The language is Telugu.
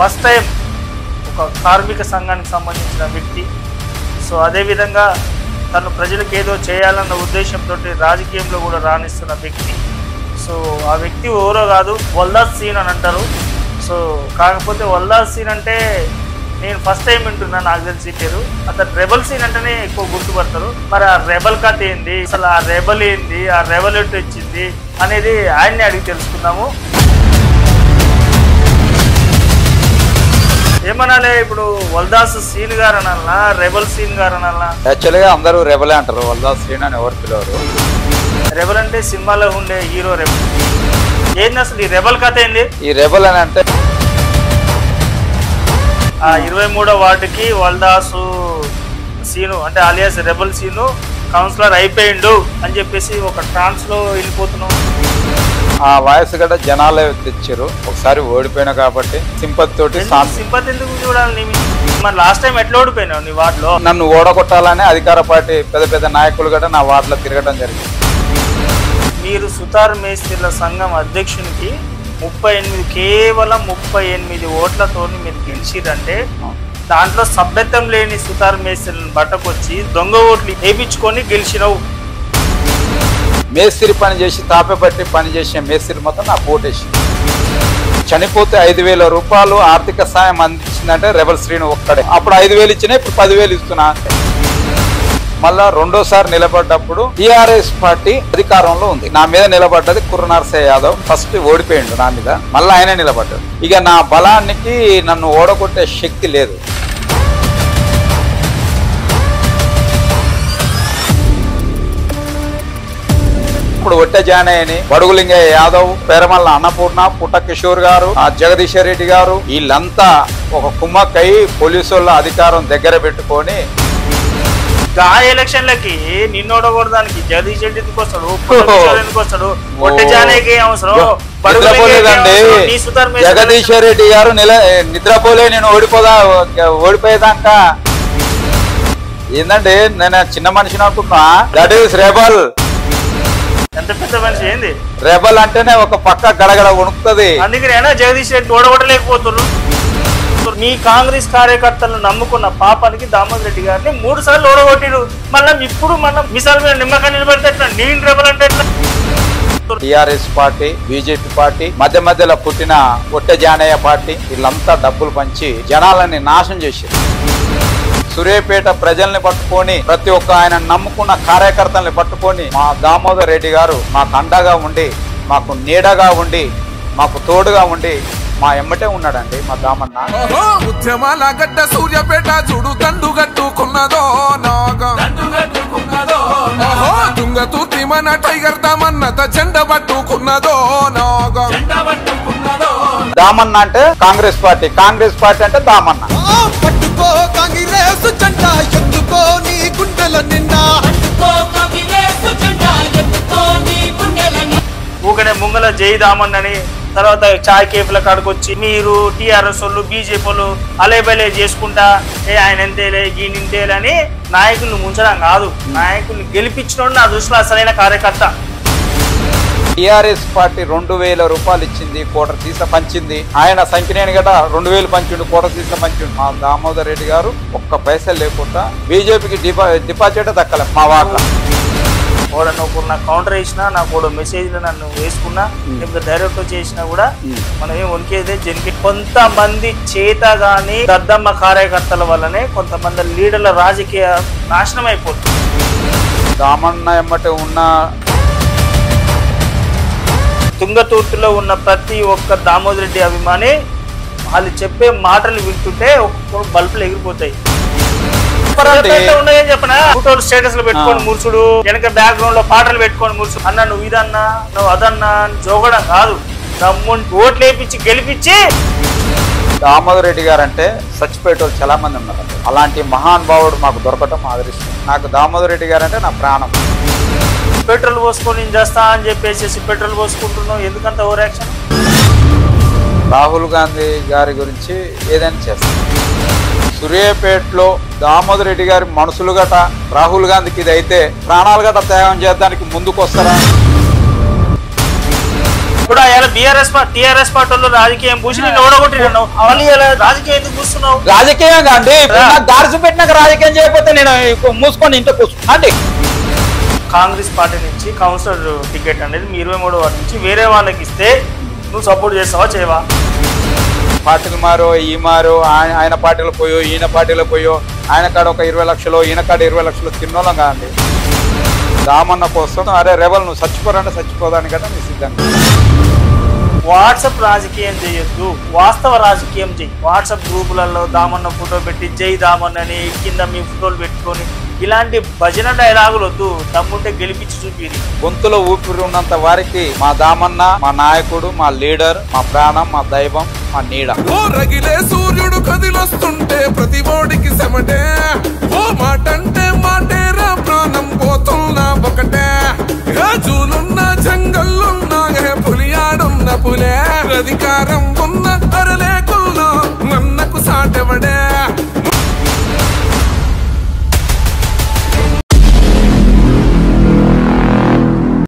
ఫస్ట్ టైం ఒక కార్మిక సంఘానికి సంబంధించిన వ్యక్తి. సో అదేవిధంగా తను ప్రజలకు ఏదో చేయాలన్న ఉద్దేశంతో రాజకీయంలో కూడా రాణిస్తున్న వ్యక్తి. సో ఆ వ్యక్తి ఎవరో కాదు, వల్దాస్ సీన్ అని అంటారు. సో కాకపోతే వల్దాస్ సీన్ అంటే నేను ఫస్ట్ టైం వింటున్నా, నాకు తెలిసి పేరు. అతను రెబల్ సీన్ అంటేనే ఎక్కువ గుర్తుపడతారు. మరి ఆ రెబల్ కథ ఏంది, అసలు ఆ రెబల్ ఏంది, ఆ రెబల్ ఎటు వచ్చింది అనేది ఆయన్ని అడిగి తెలుసుకుందాము. ఏమనాలే ఇప్పుడు, వల్దాస్ సీన్ గారు అనాలనా, రెబల్ సీన్ గారు అనాలనా? యాక్చువల్గా అందరూ రెబలే అంటారు, వల్దాస్ సీన్ అని ఎవరు పిలవరు. రెబల్ అంటే సినిమాలో ఉండే హీరో రెబల్. ఏంది అసలు ఈ రెబల్ కథ ఏంది? ఈ రెబల్ అని అంటే ఆ 23వ వార్డుకి వల్దాసు సీను అంటే అలియాస్ రెబల్ సీను కౌన్సిలర్ అయిపోయిండు అని చెప్పేసి ఒక ట్రాన్స్ లో వెళ్ళిపోతున్నాం. ఆ వాయిస్ కూడా జనాలే తెచ్చారు. ఒకసారి ఓడిపోయినా కాబట్టి సింపతి తోటి. సింపతి ఎందుకు చూడాలి? మరి లాస్ట్ టైం ఎట్లా ఓడిపోయినావు నీ వార్డులో? నన్ను ఓడగొట్టాలని అధికార పార్టీ పెద్ద పెద్ద నాయకులు కూడా నా వార్డులో తిరగడం జరిగింది. మీరు సుతార్ మేస్త్రీల సంఘం అధ్యక్షునికి కేవలం 38 ఓట్లతో మీరు గెలిచిరంటే దాంట్లో సభ్యత్వం లేని సుతార్ మేస్త్రీలను బట్టకొచ్చి దొంగ ఓట్లు వేయించుకొని గెలిచినవు. మేస్త్రి పని చేసి తాపెపట్టి పని చేసే మేస్త్రి మొత్తం నాకు ఓటేసి చనిపోతే 5,000 రూపాయలు ఆర్థిక సాయం అందించిందంటే రెబల్ శ్రీను ఒక్కడే. అప్పుడు 5,000 ఇచ్చినా ఇప్పుడు 10,000 ఇస్తున్నా. మళ్ళా రెండోసారి నిలబడ్డప్పుడు టిఆర్ఎస్ పార్టీ అధికారంలో ఉంది. నా మీద నిలబడ్డది కుర్ర నరసయ్య యాదవ్. ఫస్ట్ ఓడిపోయిండు నా మీద, మళ్ళీ ఆయనే నిలబడ్డాడు. ఇక నా బలానికి నన్ను ఓడగొట్టే శక్తి లేదు. ఇప్పుడు ఒట్టె జానయ్యని, బడుగులింగయ్య యాదవ్, పేరమల్ల అన్నపూర్ణ, పుట్ట కిషోర్ గారు, జగదీశ్ రెడ్డి గారు వీళ్ళంతా ఒక కుమ్మక్కై పోలీసుల అధికారం దగ్గర పెట్టుకొని ఆ ఎలక్షన్లకి నిన్ను ఓడగొడడానికి జగదీష్ రెడ్డి ఎందుకు వస్తాడు, ఎందుకు వస్తాడు, ఒట్టె జానయ్యకి అవసరం? జగదీశ్ రెడ్డి గారు నిద్రపోలే, నేను ఓడిపోయేదాకా ఏందంటే నేను చిన్న మనిషిని అనుకుంటున్నా. That is rebel. ఎంత పెద్ద మనిషి ఏంది రెబల్ అంటేనే ఒక పక్క గడగడ వణుకుతుంది. అందుకనే జగదీష్ రెడ్డి ఓడగొట్టలేకపోతున్నారు. మీ కాంగ్రెస్ కార్యకర్తలను నమ్ముకున్న పాపానికి దామోదర్ రెడ్డి గారిని 3 సార్లు ఓడగొట్టిరు. మళ్ళీ ఇప్పుడు మనం మిసాల్ మీద నిమ్మకాయ నిలబడితే ఎట్లా? నేను రెబల్ అంటే ఎట్లా? టిఆర్ఎస్ పార్టీ, బీజేపీ పార్టీ, మధ్యలో పుట్టిన ఒట్టె జానయ్య పార్టీ వీళ్ళంతా డబ్బులు పంచి జనాలని నాశనం చేశారు. సూర్యాపేట ప్రజల్ని పట్టుకొని, ప్రతి ఒక్క ఆయన నమ్ముకున్న కార్యకర్తల్ని పట్టుకొని మా దామోదర్ రెడ్డి గారు మాకు అండగా ఉండి, మాకు నీడగా ఉండి, మాకు తోడుగా ఉండి మా ఎమ్మటే ఉన్నాడండి మా దామన్న. ఉద్యమాల గడ్డ సూర్యాపేట చూడు దండు గట్టుకున్నదో తుంగతూర్తి మన టైగర్ దామన్నత జెండ పట్టుకున్నదో దామన్న అంటే కాంగ్రెస్ పార్టీ, కాంగ్రెస్ పార్టీ అంటే దామన్న. పట్టుకో కాంగ్రెస్ జెండ ఎత్తుకో నీ గుండెల నిండా. ఊకనే ముంగల జై దామన్ అని తర్వాత చాయ్ కేఫ్ల కాడికొచ్చి మీరు టీఆర్ఎస్ వాళ్ళు, బీజేపీ వాళ్ళు అలేబలే చేసుకుంటా ఆయన ఎంతేలే గీనింతేలే అని నాయకుల్ని ముంచడం కాదు, నాయకుల్ని గెలిపించడం నా దృష్టిలో అసలైన కార్యకర్త. టిఆర్ఎస్ పార్టీ 2,000 రూపాయలు ఇచ్చింది, కోట తీస పంచింది. ఆయన సంఖ్యనేని గట 2,000 పంచిండు, కోట తీస పంచిండు. మా దామోదర్ రెడ్డి గారు ఒక్క పైసలు లేకుండా బీజేపీకి డిపాజిట్ దక్కలే మా వాళ్ళ. ఓడను ఒకరు నాకు కౌంటర్ వేసినా, నాకు ఒక మెసేజ్లో నన్ను వేసుకున్నా, లేకపోతే డైరెక్ట్ చేసినా కూడా మనం ఏం వణికేదే జనికి. కొంతమంది చేత గాని దద్దమ్మ కార్యకర్తల వల్లనే కొంతమంది లీడర్ల రాజకీయ నాశనం అయిపోతుంది. దామన్న ఎమ్మటే ఉన్న తుంగతూర్తిలో ఉన్న ప్రతి ఒక్క దామోదర్ రెడ్డి అభిమాని వాళ్ళు చెప్పే మాటలు వింటుంటే ఒక్కొక్క బల్బులు ఎగిరిపోతాయి. ఉన్నాయని చెప్పనా, ఫోటోలు స్టేటస్ లో పెట్టుకొని మురుసుడు, వెనక బ్యాక్గ్రౌండ్ లో పాటలు పెట్టుకొని మురుసుడు, అన్న నువ్వు ఇదన్నా నువ్వు అదన్నా అని జోగడం కాదు, దమ్ముని ఓట్లు వేయించి గెలిపించి. దామోదర్ రెడ్డి గారు అంటే చచ్చిపోయేటోళ్ళు చాలా మంది ఉన్నారు. అలాంటి మహానుభావుడు మాకు దొరకటం ఆదరిస్తుంది. నాకు దామోదర్ రెడ్డి గారు అంటే నా ప్రాణం. పెట్రోల్ పోసుకొని చేస్తా అని చెప్పేసి పెట్రోల్ పోసుకుంటున్నావు, ఎందుకంత ఓవర్ యాక్షన్? రాహుల్ గాంధీ గారి గురించి ఏదైనా చేస్తాం. సూర్యాపేటలో దామోదర్ రెడ్డి గారి మనుషులు గట రాహుల్ గాంధీకి ఇది అయితే ప్రాణాలు గట త్యాగం చేయడానికి ముందుకు వస్తారా? ఇప్పుడు ఆయన టిఆర్ఎస్ పార్టీలో రాజకీయం పూసి నేను ఓడగొట్టినాను, మళ్ళీ రాజకీయం ఎందుకు కూర్చున్నావు? రాజకీయంగా అండి గార్సు పెట్టినాక రాజకీయం చేయకపోతే నేను మూసుకొని ఇంట్లో కూర్చున్నా అండి. కాంగ్రెస్ పార్టీ నుంచి కౌన్సిలర్ టికెట్ అనేది మీ 23వ వార్డు నుంచి వేరే వాళ్ళకి ఇస్తే నువ్వు సపోర్ట్ చేస్తావా చేయవా? పార్టీలు మారో ఈ మారో ఆయన పార్టీలో పోయో ఈయన పార్టీలో పోయో ఆయన కాడ ఒక 20 లక్షలు ఈయన కాడ 20 లక్షలు తిన్నోళ్ళం కాదండి. దామన్న కోసం అరే రెబల్ నువ్వు చచ్చిపోరంటే చచ్చిపోదాని కదా నీ సిద్ధంగా. వాట్సాప్ రాజకీయం చేయొద్దు, వాస్తవ రాజకీయం చెయ్యి. వాట్సాప్ గ్రూపులలో దామన్న ఫోటో పెట్టి జై దామన్న అని కింద మీ ఫోటోలు పెట్టుకొని ఇలాంటి భజన డైలాగులు వద్దు. దమ్ముంటే గెలిపించి చూపిరి. గొంతులో ఊపిరి ఉన్నంత వారికి మా దామన్న, మా నాయకుడు, మా లీడర్, మా ప్రాణం, మా దైవం, మా నీడ. ఓ రగిలే సూర్యుడు కదిలొస్తుంటే ప్రతి ఓడికి సెమటే, ఓ మాటంటే మాటేరా ప్రాణం పోతున్నా ఒకటే. జూలున్న జంగల్లున్నా పులియాడున్న పులే, అధికారం ఉన్న